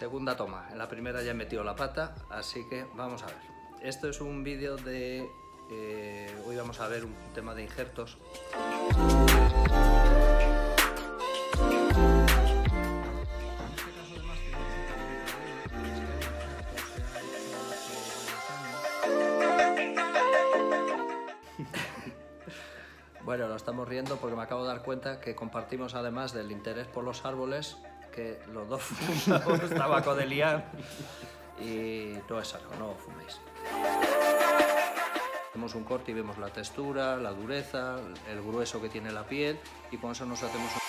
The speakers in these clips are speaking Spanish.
segunda toma. En la primera ya he metido la pata, así que vamos a ver. Esto es un vídeo de... hoy vamos a ver un tema de injertos. Bueno, nos estamos riendo porque me acabo de dar cuenta que compartimos, además del interés por los árboles, que los dos fumamos tabaco de liar y no es algo, no fuméis. Hacemos un corte y vemos la textura, la dureza, el grueso que tiene la piel y con eso nos hacemos un...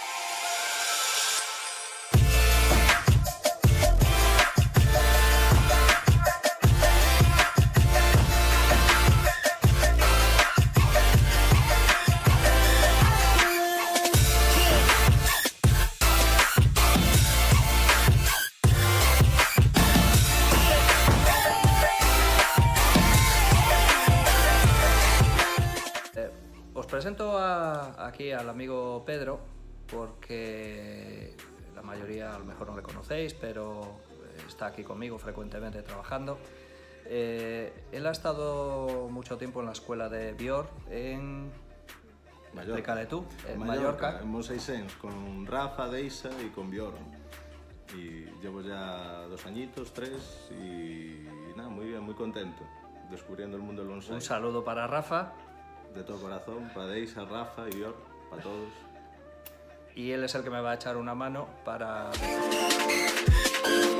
Os presento aquí al amigo Pedro porque la mayoría a lo mejor no le conocéis, pero está aquí conmigo frecuentemente trabajando. Él ha estado mucho tiempo en la escuela de Bior en Mallorca. Tú, en Mallorca, en Monseisens, con Rafa, Deisa y con Bior. Y llevo ya 2 añitos, 3 y nada, muy bien, muy contento, descubriendo el mundo del bonsai. Un saludo para Rafa. De todo corazón, para Deisa, Rafa y Bior, para todos. Y él es el que me va a echar una mano para...